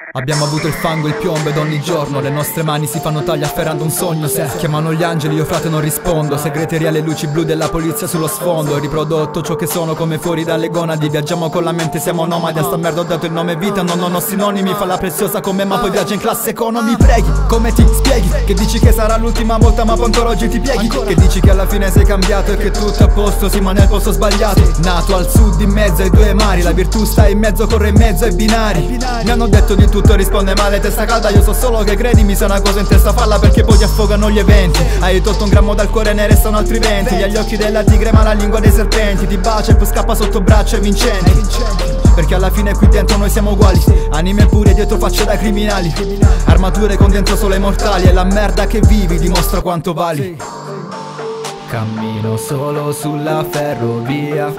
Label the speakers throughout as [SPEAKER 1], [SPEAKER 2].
[SPEAKER 1] Abbiamo avuto il fango e il piombo ed ogni giorno le nostre mani si fanno tagli afferrando un sogno. Se chiamano gli angeli io frate non rispondo. Segreteria le luci blu della polizia sullo sfondo. Ho riprodotto ciò che sono come fuori dalle gonadi. Viaggiamo con la mente, siamo nomadi. A sta merda ho dato il nome vita, non ho sinonimi. Fa la preziosa come ma poi viaggia in classe economy. Preghi, come ti spieghi? Che dici che sarà l'ultima volta ma poi ancora oggi ti pieghi? Che dici che alla fine sei cambiato e che tutto è a posto, sì ma nel posto sbagliato. Nato al sud in mezzo ai due mari. La virtù sta in mezzo, corre in mezzo ai binari. Mi hanno detto di tutto, risponde male, testa calda. Io so solo che credimi, se una cosa in testa falla, perché poi ti affogano gli eventi. Hai tolto un grammo dal cuore e ne restano altri 20. Gli agli occhi della tigre ma la lingua dei serpenti. Ti bacia e poi scappa sotto braccio e vincenti. Perché alla fine qui dentro noi siamo uguali. Anime pure dietro facce da criminali. Armature con dentro solo i mortali. E la merda che vivi dimostra quanto vali. Cammino solo sulla ferrovia.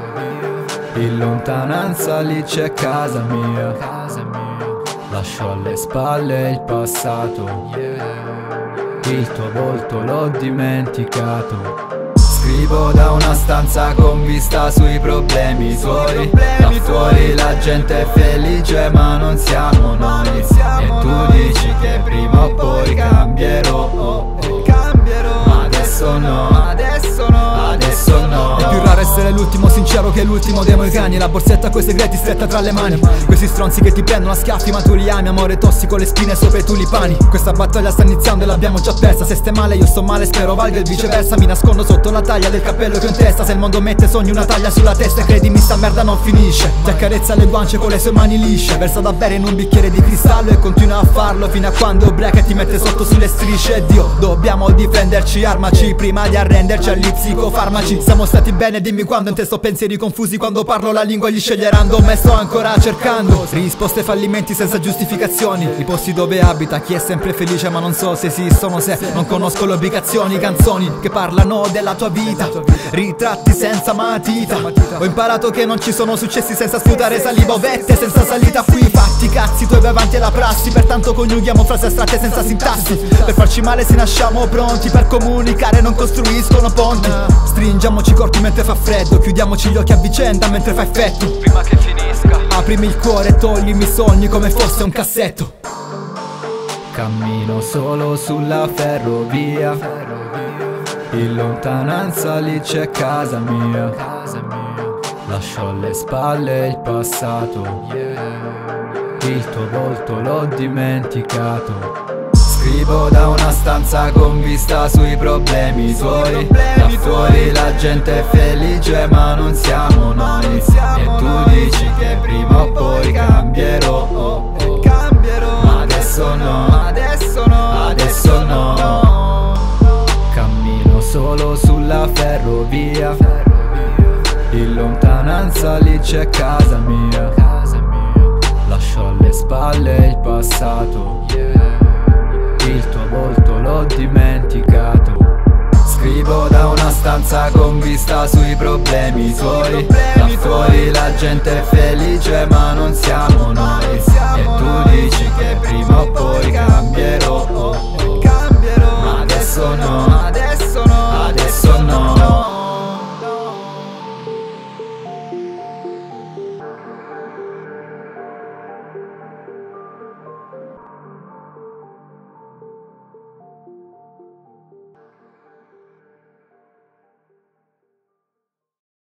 [SPEAKER 1] In lontananza lì c'è casa mia. Lascio alle spalle il passato. Il tuo volto l'ho dimenticato. Scrivo da una stanza con vista sui problemi tuoi. Da fuori la gente è felice ma non siamo noi. E tu dici che prima o poi cambierò. Ma adesso no, adesso no. È più raro essere l'ultimo sincero che l'ultimo dei moicani. La borsetta coi segreti stretta tra le mani. Questi stronzi che ti prendono a schiaffi ma tu li ami. Amore tossico, le spine sopra i tulipani. Questa battaglia sta iniziando e l'abbiamo già persa. Se stai male io sto male, spero valga il viceversa. Mi nascondo sotto la taglia del cappello che ho in testa. Se il mondo mette sogni una taglia sulla testa. E credimi sta merda non finisce. Ti accarezza le guance con le sue mani lisce. Versa da bere in un bicchiere di cristallo e continua a farlo fino a quando ubriaca e ti mette sotto sulle strisce. E Dio, dobbiamo difenderci, armaci prima di arrenderci agli psicofarmaci. Siamo stati bene, dimmi quando in te sto pensieri confusi. Quando parlo la lingua gli sceglieranno, me sto ancora cercando risposte, fallimenti senza giustificazioni. I posti dove abita, chi è sempre felice ma non so se esistono. Se non conosco le obbligazioni, canzoni che parlano della tua vita, ritratti senza matita. Ho imparato che non ci sono successi senza sputare saliva o vette senza salita. Qui fatti cazzi tuoi vai avanti alla prassi. Pertanto coniughiamo frasi astratte senza sintassi. Per farci male se nasciamo pronti, per comunicare non costruiscono ponti. Stringiamoci corti mentre fa freddo, chiudiamoci gli occhi a vicenda mentre fa effetto.
[SPEAKER 2] Prima che finisca
[SPEAKER 1] aprimi il cuore e toglimi i sogni come fosse un cassetto. Cammino solo sulla ferrovia. In lontananza lì c'è casa mia. Lascio alle spalle il passato. Il tuo volto l'ho dimenticato. Scrivo da una stanza con vista sui problemi tuoi. Da fuori la gente è felice ma non siamo noi. E tu dici che prima o poi cambierò. Ma adesso no, adesso no. Cammino solo sulla ferrovia. In lontananza lì c'è casa mia. Lascio alle spalle il passato. Il tuo volto l'ho dimenticato. Scrivo da una stanza con vista sui problemi tuoi. Da fuori la gente è felice ma non siamo